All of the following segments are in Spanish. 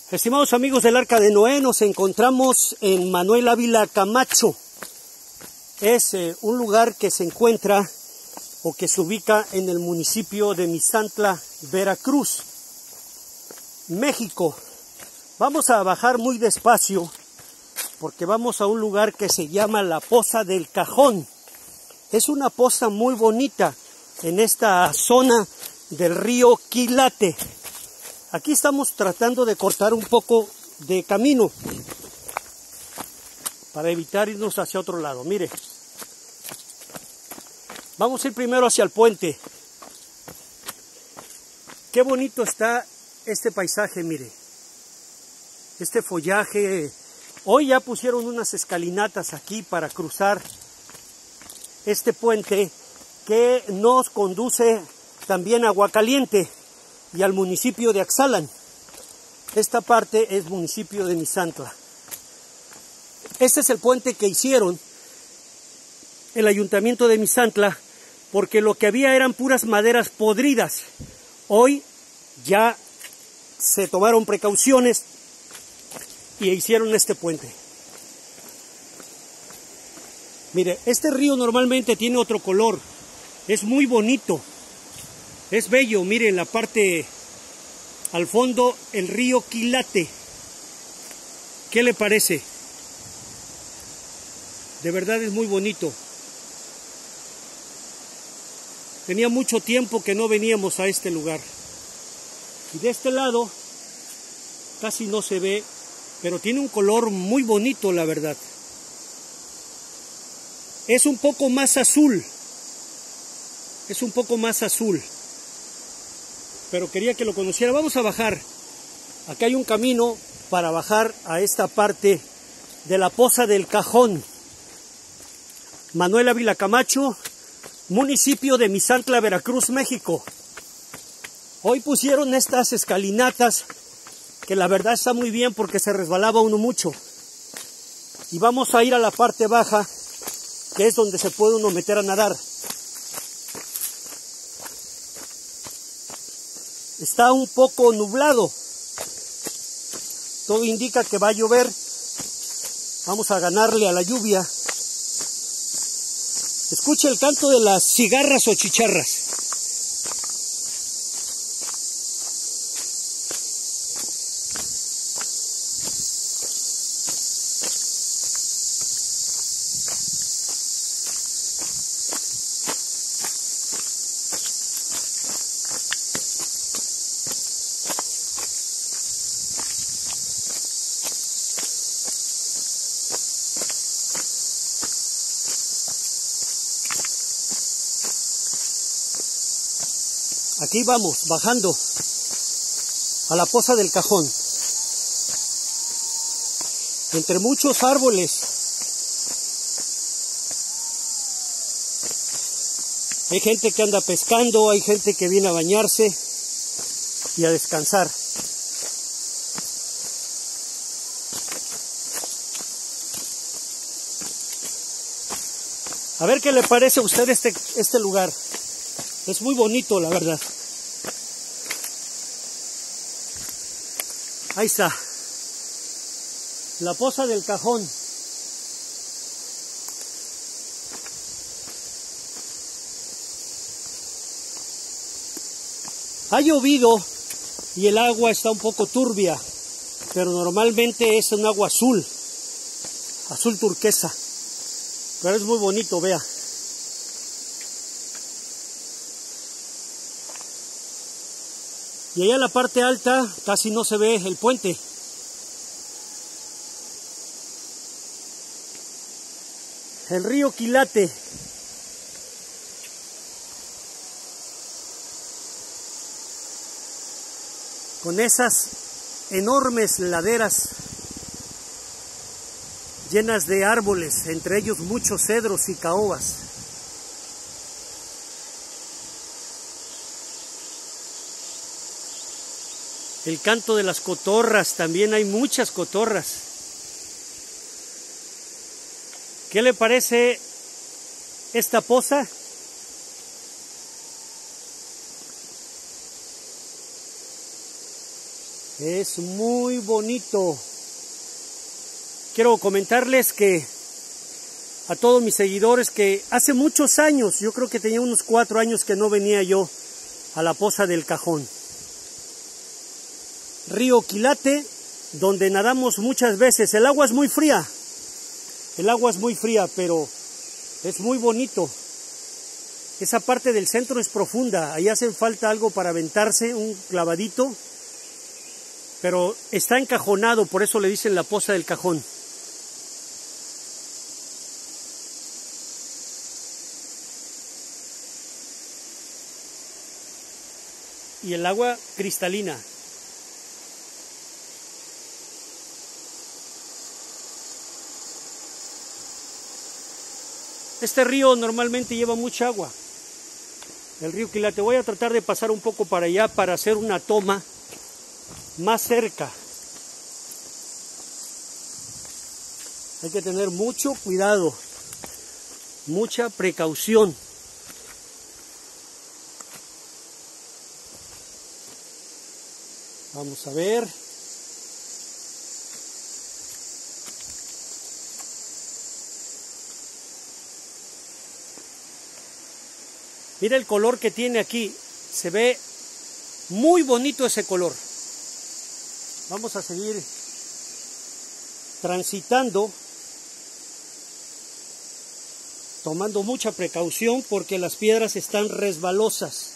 Estimados amigos del Arca de Noé, nos encontramos en Manuel Ávila Camacho. Es un lugar que se encuentra o que se ubica en el municipio de Misantla, Veracruz, México. Vamos a bajar muy despacio porque vamos a un lugar que se llama la Poza del Cajón. Es una poza muy bonita en esta zona del río Quilate. Aquí estamos tratando de cortar un poco de camino para evitar irnos hacia otro lado. Mire, vamos a ir primero hacia el puente. Qué bonito está este paisaje, mire. Este follaje. Hoy ya pusieron unas escalinatas aquí para cruzar este puente que nos conduce también a Aguacaliente y al municipio de Axalan. Esta parte es municipio de Misantla. Este es el puente que hicieron el ayuntamiento de Misantla, porque lo que había eran puras maderas podridas. Hoy ya se tomaron precauciones y hicieron este puente. Mire, este río normalmente tiene otro color, es muy bonito. Es bello, miren la parte al fondo, el río Quilate. ¿Qué le parece? De verdad es muy bonito. Tenía mucho tiempo que no veníamos a este lugar. Y de este lado casi no se ve, pero tiene un color muy bonito, la verdad. Es un poco más azul. Es un poco más azul. Pero quería que lo conociera. Vamos a bajar. Acá hay un camino para bajar a esta parte de la Poza del Cajón. Manuel Ávila Camacho, municipio de Misantla, Veracruz, México. Hoy pusieron estas escalinatas que la verdad está muy bien porque se resbalaba uno mucho. Y vamos a ir a la parte baja, que es donde se puede uno meter a nadar. Está un poco nublado. Todo indica que va a llover. Vamos a ganarle a la lluvia. Escuche el canto de las cigarras o chicharras. Aquí vamos, bajando a la Poza del Cajón. Entre muchos árboles. Hay gente que anda pescando, hay gente que viene a bañarse y a descansar. A ver qué le parece a usted este lugar. Es muy bonito, la verdad. Ahí está. La Poza del Cajón. Ha llovido y el agua está un poco turbia, pero normalmente es un agua azul, azul turquesa. Pero es muy bonito, vea. Y allá en la parte alta casi no se ve el puente. El río Quilate. Con esas enormes laderas llenas de árboles, entre ellos muchos cedros y caobas. El canto de las cotorras, también hay muchas cotorras. ¿Qué le parece esta poza? Es muy bonito. Quiero comentarles que a todos mis seguidores que hace muchos años, yo creo que tenía unos 4 años que no venía yo a la Poza del Cajón. Río Quilate, donde nadamos muchas veces. El agua es muy fría. El agua es muy fría, pero es muy bonito. Esa parte del centro es profunda. Ahí hace falta algo para aventarse, un clavadito. Pero está encajonado, por eso le dicen la Poza del Cajón. Y el agua cristalina. Este río normalmente lleva mucha agua. El río Quilate. Voy a tratar de pasar un poco para allá para hacer una toma más cerca. Hay que tener mucho cuidado, mucha precaución. Vamos a ver. Mira el color que tiene aquí. Se ve muy bonito ese color. Vamos a seguir transitando, tomando mucha precaución porque las piedras están resbalosas.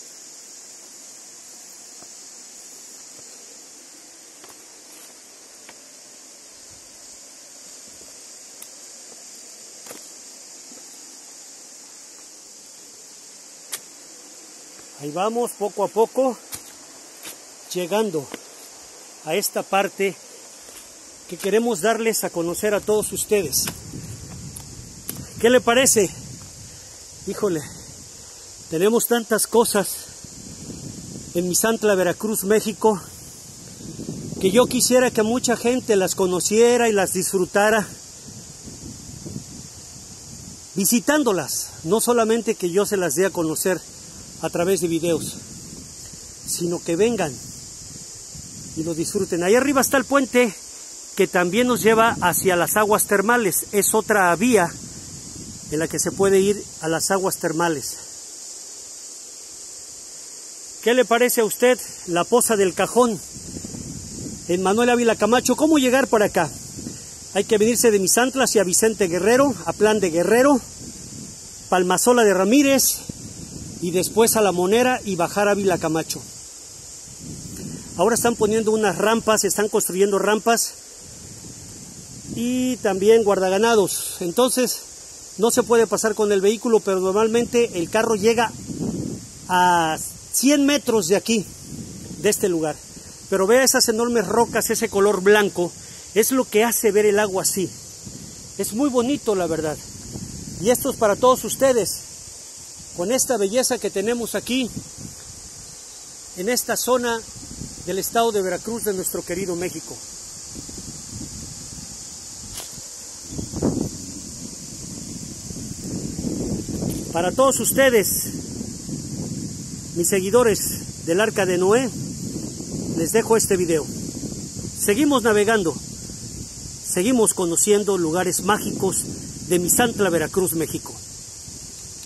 Ahí vamos poco a poco llegando a esta parte que queremos darles a conocer a todos ustedes. ¿Qué le parece? Híjole, tenemos tantas cosas en Misantla, Veracruz, México, que yo quisiera que mucha gente las conociera y las disfrutara visitándolas, no solamente que yo se las dé a conocer a través de videos, sino que vengan y lo disfruten. Ahí arriba está el puente que también nos lleva hacia las aguas termales. Es otra vía en la que se puede ir a las aguas termales. ¿Qué le parece a usted la Poza del Cajón en Manuel Ávila Camacho? ¿Cómo llegar por acá? Hay que venirse de Misantla hacia Vicente Guerrero, a Plan de Guerrero, Palmasola de Ramírez y después a La Monera y bajar a Ávila Camacho. Ahora están poniendo unas rampas, están construyendo rampas y también guardaganados. Entonces no se puede pasar con el vehículo, pero normalmente el carro llega a 100 metros de aquí, de este lugar. Pero vea esas enormes rocas, ese color blanco, es lo que hace ver el agua así. Es muy bonito, la verdad. Y esto es para todos ustedes, con esta belleza que tenemos aquí, en esta zona del estado de Veracruz, de nuestro querido México. Para todos ustedes, mis seguidores del Arca de Noé, les dejo este video. Seguimos navegando, seguimos conociendo lugares mágicos de Misantla, Veracruz, México.